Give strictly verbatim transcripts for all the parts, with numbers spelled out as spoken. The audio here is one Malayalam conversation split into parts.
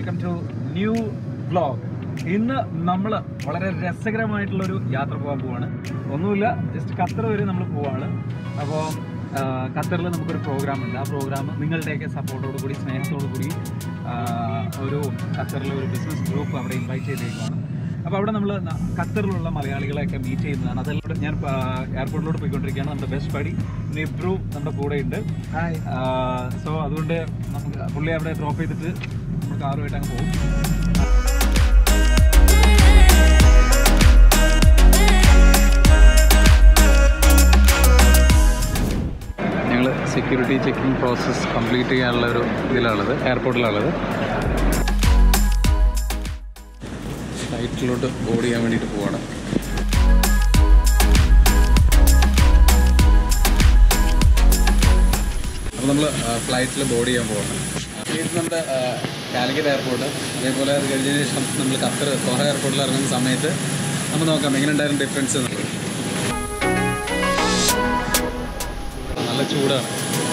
welcome to new vlog. ഇന്ന് നമ്മൾ വളരെ രസകരമായിട്ടുള്ളൊരു യാത്ര പോകാൻ പോവാണ്. ഒന്നുമില്ല, ജസ്റ്റ് ഖത്തർ വരെ നമ്മൾ പോവാണ്. അപ്പോൾ ഖത്തറിൽ നമുക്കൊരു പ്രോഗ്രാം ഉണ്ട്. ആ പ്രോഗ്രാം നിങ്ങളുടെയൊക്കെ സപ്പോർട്ടോടു കൂടി സ്നേഹത്തോടു കൂടി ഒരു ഖത്തറിലെ ഒരു ബിസിനസ് ഗ്രൂപ്പ് അവിടെ ഇൻവൈറ്റ് ചെയ്തേക്കുവാണ്. അപ്പോൾ അവിടെ നമ്മൾ ഖത്തറിലുള്ള മലയാളികളെയൊക്കെ മീറ്റ് ചെയ്യുന്നതാണ്. അതെല്ലാം ഞാൻ എയർപോർട്ടിലോട്ട് പോയിക്കൊണ്ടിരിക്കുകയാണ്. നമ്മുടെ ബെസ്റ്റ് ബഡി നെബ്രു നമ്മുടെ കൂടെ ഉണ്ട്. സോ അതുകൊണ്ട് നമുക്ക് പുള്ളി അവിടെ ഡ്രോപ്പ് ചെയ്തിട്ട് നമ്മൾ കാറുമായിട്ട് അങ്ങ് പോകും. ഞങ്ങൾ സെക്യൂരിറ്റി ചെക്കിംഗ് പ്രോസസ്സ് കംപ്ലീറ്റ് ചെയ്യാനുള്ള ഒരു ഇതിലാണുള്ളത്, എയർപോർട്ടിലാണുള്ളത്. ഫ്ലൈറ്റിലോട്ട് ബോർഡ് ചെയ്യാൻ വേണ്ടിയിട്ട് പോവാണ്. അപ്പോൾ നമ്മൾ ഫ്ലൈറ്റിൽ ബോർഡ് ചെയ്യാൻ പോവാണ്. ഇത് നമ്മുടെ കാലിക്കറ്റ് എയർപോർട്ട്. അതേപോലെ അത് കഴിഞ്ഞതിന് ശേഷം നമ്മൾ ഖത്തർ ദോഹ എയർപോർട്ടിൽ ഇറങ്ങുന്ന സമയത്ത് നമ്മൾ നോക്കാം എങ്ങനെ ഉണ്ടായിരുന്നു ഡിഫറൻസ് എന്നുള്ളത്. നല്ല ചൂടാണ്.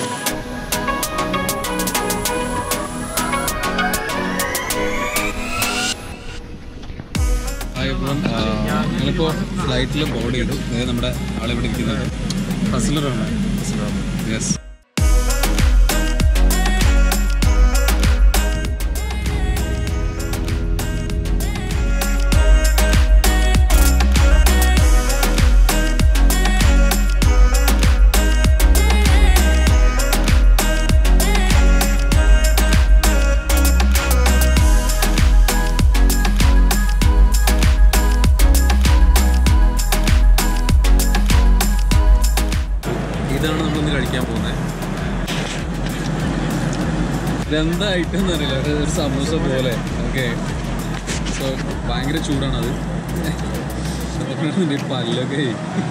ഞങ്ങളിപ്പോൾ ഫ്ലൈറ്റിൽ ബോർഡ് ചെയ്തു. അതായത് നമ്മുടെ ആളിവിടെ ഇരിക്കുന്നത് ഫസ്ലറാണ്. യെസ്. ഇതാണ് നമ്മളിന്ന് കഴിക്കാൻ പോകുന്നത്. ഇതെന്താ ഐറ്റം എന്നറിയില്ല, ഒരു സമൂസ പോലെ. ഓക്കെ, സോ ഭയങ്കര ചൂടാണത്. പല്ലൊക്കെ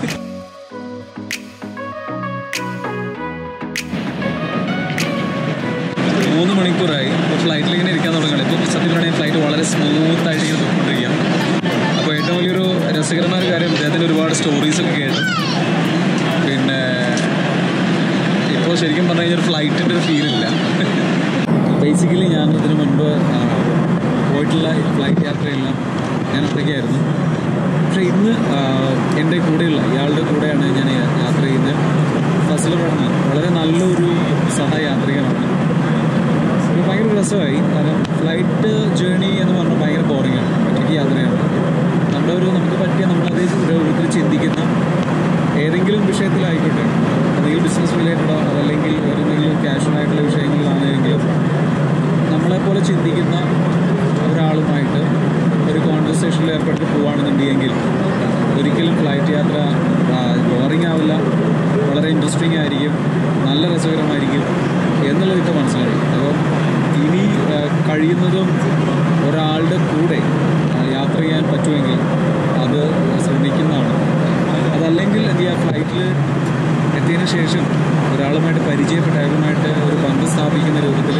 മൂന്ന് മണിക്കൂറായി. ഇപ്പോൾ ഫ്ലൈറ്റിൽ ഇങ്ങനെ ഇരിക്കാൻ തുടങ്ങുകയാണ്. ഇപ്പോൾ സത്യത്തിലാണെങ്കിൽ ഫ്ലൈറ്റ് വളരെ സ്മൂത്തായിട്ട് ഇങ്ങനെ പോയിക്കൊണ്ടിരിക്കുകയാണ്. അപ്പോൾ ഏറ്റവും വലിയൊരു രസകരമായ കാര്യം, അദ്ദേഹത്തിൻ്റെ ഒരുപാട് സ്റ്റോറീസൊക്കെ കേട്ടു. പിന്നെ ഇപ്പോൾ ശരിക്കും പറഞ്ഞു കഴിഞ്ഞാൽ ഒരു ഫ്ലൈറ്റിൻ്റെ ഒരു ഫീലില്ല. ബേസിക്കലി ഞാൻ ഇതിനു മുൻപ് പോയിട്ടുള്ള ഫ്ലൈറ്റ് യാത്രയെല്ലാം ഞാൻ ഒറ്റയ്ക്കായിരുന്നു. പക്ഷേ ഇന്ന് എൻ്റെ കൂടെയുള്ള ഇയാളുടെ കൂടെയാണ് ഞാൻ യാത്ര ചെയ്യുന്നത്. ഫസ്ലറാണ്, വളരെ നല്ലൊരു സഹയാത്രികനാണ്. അപ്പോൾ ഭയങ്കര രസമായി. കാരണം ഫ്ലൈറ്റ് ജേർണി എന്ന് പറഞ്ഞാൽ ഭയങ്കര ബോറിങ്ങാണ്. ഒറ്റയ്ക്ക് യാത്രയാണ്. നമ്മുടെ ഒരു നമുക്ക് പറ്റിയ നമ്മളതേ രൂപത്തിൽ ചിന്തിക്കുന്ന ഏതെങ്കിലും വിഷയത്തിലായിക്കോട്ടെ, അതെങ്കിലും ബിസിനസ് റിലേറ്റഡോ അതല്ലെങ്കിൽ വേറെന്തെങ്കിലും ക്യാഷ്വലായിട്ടുള്ള വിഷയങ്ങളിലാണെങ്കിലും നമ്മളെപ്പോലെ ചിന്തിക്കുന്ന ഒരാളുമായിട്ട് ഒരു കോൺവെർസേഷനിൽ ഏർപ്പെട്ട് പോവുകയാണെന്നുണ്ടെങ്കിൽ ഒരിക്കലും ഫ്ലൈറ്റ് യാത്ര ബോറിംഗ് ആവില്ല, വളരെ ഇൻട്രസ്റ്റിംഗ് ആയിരിക്കും, നല്ല രസകരമായിരിക്കും എന്നുള്ളത് ഇപ്പോൾ മനസ്സിലായി. അപ്പോൾ ഇനി കഴിയുന്നതും ഒരാളുടെ കൂടെ യാത്ര ചെയ്യാൻ പറ്റുമെങ്കിൽ അത് ശ്രമിക്കുന്നതാണ്. അതല്ലെങ്കിൽ എന്ത് ചെയ്യുക, ഫ്ലൈറ്റിൽ എത്തിയതിനു ശേഷം ഒരാളുമായിട്ട് പരിചയപ്പെട്ട അയാളുമായിട്ട് ഒരു ബന്ധം സ്ഥാപിക്കുന്ന രൂപത്തിൽ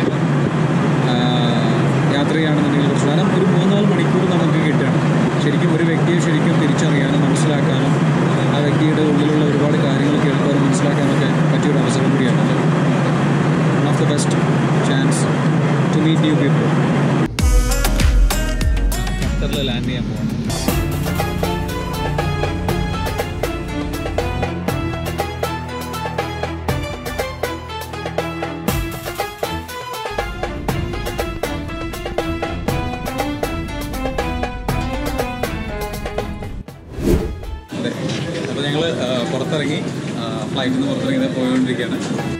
യാത്ര ചെയ്യുകയാണെന്നുണ്ടെങ്കിൽ കുറച്ച് കാരണം ഒരു മൂന്നാല് മണിക്കൂർ നമുക്ക് കിട്ടുകയാണ്. ശരിക്കും ഒരു വ്യക്തിയെ ശരിക്കും തിരിച്ചറിയാനും മനസ്സിലാക്കാനും ആ വ്യക്തിയുടെ ഉള്ളിലുള്ള ഒരുപാട് കാര്യങ്ങൾ കേൾക്കാനും മനസ്സിലാക്കാനൊക്കെ പറ്റിയൊരു അവസരം കൂടിയാണ്. One of the best chance to meet new people. ഖത്തറിൽ ലാൻഡ് ചെയ്യാൻ പോകണം. അപ്പോൾ ഞങ്ങൾ പുറത്തിറങ്ങി, ഫ്ലൈറ്റിൽ നിന്ന് പുറത്തിറങ്ങി പോയിക്കൊണ്ടിരിക്കുകയാണ്.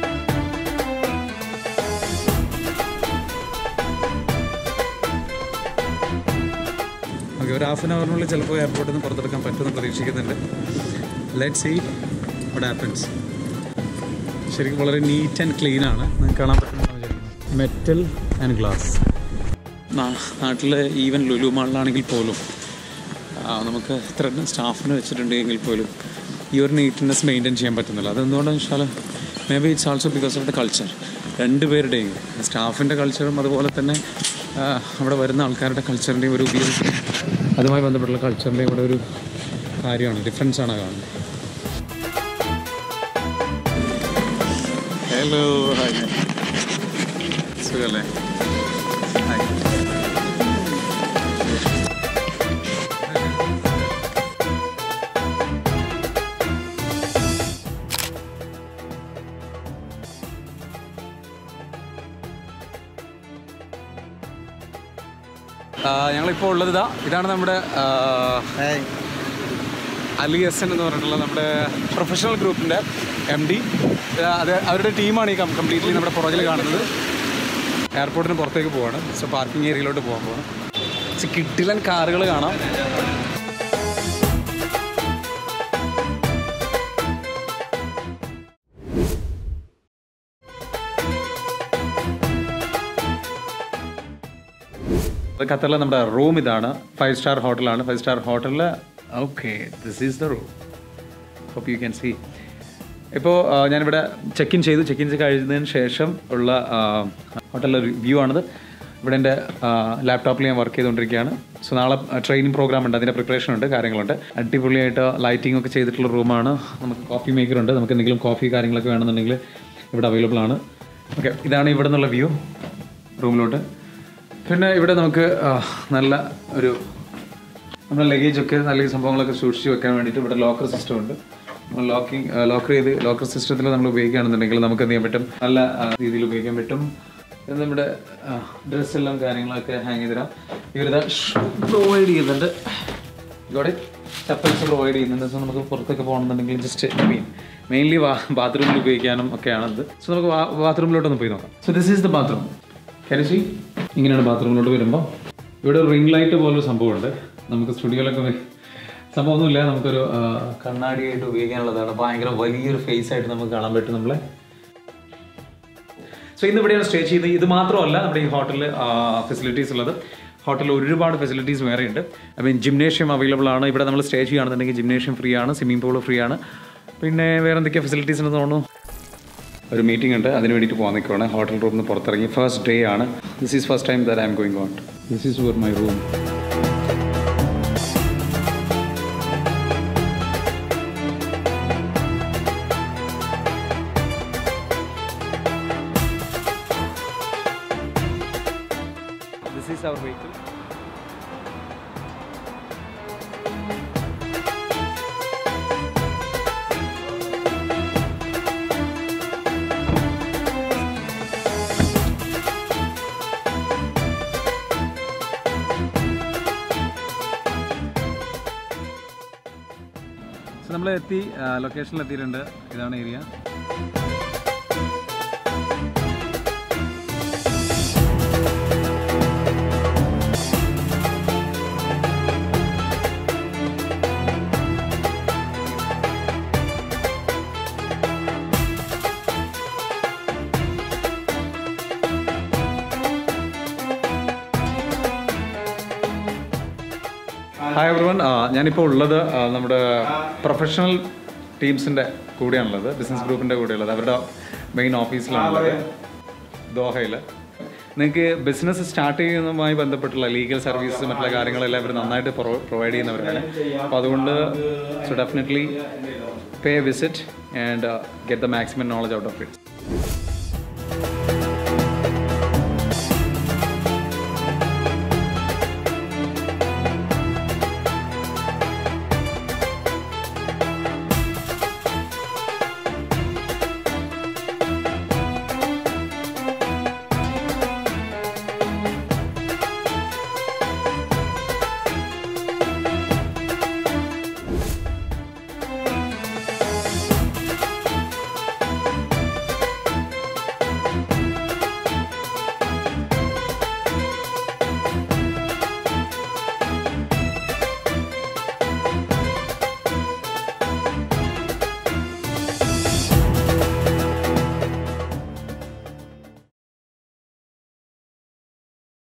ഓക്കെ, ഒരു ഹാഫ് ആൻ അവറിനുള്ളിൽ ചിലപ്പോൾ എയർപോർട്ടിൽ നിന്ന് പുറത്തെടുക്കാൻ പറ്റുമെന്ന് പ്രതീക്ഷിക്കുന്നുണ്ട്. Let's see what happens. ശരിക്കും വളരെ നീറ്റ് ആൻഡ് ക്ലീൻ ആണ്. നിങ്ങൾക്ക് കാണാൻ പറ്റുന്ന മെറ്റൽ ആൻഡ് ഗ്ലാസ്. നാട്ടിൽ ഈവൻ ലുലു മാളിലാണെങ്കിൽ പോലും നമുക്ക് ഇത്ര സ്റ്റാഫിനെ വെച്ചിട്ടുണ്ടെങ്കിൽ പോലും ഈ ഒരു നീറ്റ്നെസ് മെയിൻറ്റെയിൻ ചെയ്യാൻ പറ്റുന്നില്ല. അതെന്തുകൊണ്ടാണെന്ന് വെച്ചാൽ maybe it's also because of the culture. രണ്ടുപേരുടെയും സ്റ്റാഫിൻ്റെ കൾച്ചറും അതുപോലെ തന്നെ അവിടെ വരുന്ന ആൾക്കാരുടെ കൾച്ചറിൻ്റെയും ഒരു ഉപയോഗിച്ച് അതുമായി ബന്ധപ്പെട്ടുള്ള കൾച്ചറിൻ്റെയും ഇവിടെ ഒരു കാര്യമാണ്, ഡിഫറൻസാണ് കാണുന്നത്. ഹലോ, ഹായ്, സുഖമല്ലേ? ഹായ്. ഞങ്ങളിപ്പോൾ ഉള്ളത് ഇതാ ഇതാണ് നമ്മുടെ അലി എസ് എൻ എന്ന് പറഞ്ഞിട്ടുള്ള നമ്മുടെ പ്രൊഫഷണൽ ഗ്രൂപ്പിൻ്റെ എം ഡി. അത് അവരുടെ ടീമാണ് ഈ കംപ്ലീറ്റ്ലി നമ്മുടെ പുറകിൽ കാണുന്നത്. എയർപോർട്ടിന് പുറത്തേക്ക് പോവാണ്. സോ പാർക്കിംഗ് ഏരിയയിലോട്ട് പോകാൻ പോവാണ്. പക്ഷെ കിട്ടിലൻ കാറുകൾ കാണാം. ഖത്തറിലെ നമ്മുടെ റൂം ഇതാണ്. ഫൈവ് സ്റ്റാർ ഹോട്ടലാണ്. ഫൈവ് സ്റ്റാർ ഹോട്ടലിൽ okay this is the room. Hope you can see. ഇപ്പോൾ ഞാനിവിടെ ചെക്ക് ഇൻ ചെയ്തു. ചെക്ക് ഇൻ കഴിഞ്ഞതിന് ശേഷം ഉള്ള ഹോട്ടലിലെ വ്യൂ ആണിത്. ഇവിടെ എൻ്റെ ലാപ്ടോപ്പിൽ ഞാൻ വർക്ക് ചെയ്തുകൊണ്ടിരിക്കുകയാണ്. സോ നാളെ ട്രെയിനിങ് പ്രോഗ്രാം ഉണ്ട്, അതിൻ്റെ പ്രിപ്പറേഷൻ ഉണ്ട്, കാര്യങ്ങളുണ്ട്. അടിപൊളിയായിട്ട് ലൈറ്റിംഗ് ഒക്കെ ചെയ്തിട്ടുള്ള റൂമാണ്. നമുക്ക് കോഫി മേക്കർ ഉണ്ട്. നമുക്ക് എന്തെങ്കിലും കോഫി കാര്യങ്ങളൊക്കെ വേണമെന്നുണ്ടെങ്കിൽ ഇവിടെ അവൈലബിൾ ആണ്. ഓക്കെ, ഇതാണ് ഇവിടെ നിന്നുള്ള വ്യൂ റൂമിലോട്ട്. പിന്നെ ഇവിടെ നമുക്ക് നല്ല ഒരു നമ്മുടെ ലഗേജൊക്കെ നല്ല സംഭവങ്ങളൊക്കെ സൂക്ഷിച്ച് വെക്കാൻ വേണ്ടിയിട്ട് ഇവിടെ ലോക്കർ സിസ്റ്റം ഉണ്ട്. ലോക്കിങ് ലോക്കർ ചെയ്ത് ലോക്കർ സിസ്റ്റത്തിൽ നമ്മൾ ഉപയോഗിക്കുകയാണെന്നുണ്ടെങ്കിൽ നമുക്ക് എന്ത് ചെയ്യാൻ പറ്റും, നല്ല രീതിയിൽ ഉപയോഗിക്കാൻ പറ്റും. നമ്മുടെ ഡ്രസ്സെല്ലാം കാര്യങ്ങളൊക്കെ ഹാങ് ചെയ്ത് തരാം. ഇവരിത് പ്രൊവൈഡ് ചെയ്യുന്നുണ്ട്. ഇവിടെ ചപ്പൽസ് പ്രൊവൈഡ് ചെയ്യുന്നുണ്ട്. സോ നമുക്ക് പുറത്തൊക്കെ പോകണമെന്നുണ്ടെങ്കിൽ ജസ്റ്റ് മീൻ മെയിൻലി ബാത്റൂമിൽ ഉപയോഗിക്കാനും ഒക്കെയാണത്. സോ നമുക്ക് ബാത്റൂമിലോട്ടൊന്ന് പോയി നോക്കാം. So this is the bathroom. കരച്ചി ഇങ്ങനെയാണ് ബാത്റൂമിലോട്ട് വരുമ്പോൾ. ഇവിടെ ഒരു റിംഗ് ലൈറ്റ് പോലൊരു സംഭവമുണ്ട്. നമുക്ക് സ്റ്റുഡിയോയിലൊക്കെ സംഭവമൊന്നുമില്ല, നമുക്കൊരു കണ്ണാടിയായിട്ട് ഉപയോഗിക്കാനുള്ളതാണ്. ഭയങ്കര വലിയൊരു ഫേസ് ആയിട്ട് നമുക്ക് കാണാൻ പറ്റും നമ്മളെ. സോ ഇന്ന് ഇവിടെയാണ് സ്റ്റേ ചെയ്ത്. ഇത് മാത്രമല്ല നമ്മുടെ ഈ ഹോട്ടലിൽ ഫെസിലിറ്റീസ് ഉള്ളത്. ഹോട്ടലിൽ ഒരുപാട് ഫെസിലിറ്റീസ് വേറെ ഉണ്ട്. ഐ മീൻ ജിംനേഷ്യം അവൈലബിൾ ആണ്. ഇവിടെ നമ്മൾ സ്റ്റേ ചെയ്യുകയാണെന്നുണ്ടെങ്കിൽ ജിംനേഷ്യം ഫ്രീ ആണ്, സ്വിമ്മിംഗ് പൂൾ ഫ്രീ ആണ്. പിന്നെ വേറെ എന്തൊക്കെയാണ് ഫെസിലിറ്റീസ് ഉണ്ടെന്ന് തോന്നുന്നു. ഒരു മീറ്റിംഗ് ഉണ്ട്, അതിന് വേണ്ടിയിട്ട് പോകാൻ നിൽക്കുകയാണ്. ഹോട്ടൽ റൂമിൽ നിന്ന് പുറത്തിറങ്ങി ഫസ്റ്റ് ഡേ ആണ്. This is first time that I am going out. This is your my room. This is our vehicle. So നമ്മൾ എത്തി, ലൊക്കേഷനിൽ എത്തിയിട്ടുണ്ട്. ഇതാണ് ഏരിയ. ഹായ് എവരിവൺ, ഞാനിപ്പോൾ ഉള്ളത് നമ്മുടെ പ്രൊഫഷണൽ ടീംസിൻ്റെ കൂടെയാണുള്ളത്, ബിസിനസ് ഗ്രൂപ്പിൻ്റെ കൂടെയുള്ളത്. അവരുടെ മെയിൻ ഓഫീസിലാണുള്ളത് ദോഹയിൽ. നിങ്ങൾക്ക് ബിസിനസ് സ്റ്റാർട്ട് ചെയ്യുന്നതുമായി ബന്ധപ്പെട്ടുള്ള ലീഗൽ സർവീസസ് മറ്റുള്ള കാര്യങ്ങളെല്ലാം ഇവർ നന്നായിട്ട് പ്രൊവൈഡ് ചെയ്യുന്നവരാണ്. അപ്പോൾ അതുകൊണ്ട് so definitely pay a visit and get the maximum knowledge out of it.